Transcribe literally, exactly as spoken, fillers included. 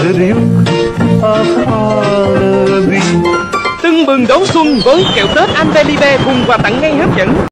Tưng bừng đón xuân với kẹo Tết Albenibe cùng quà tặng ngay hấp dẫn.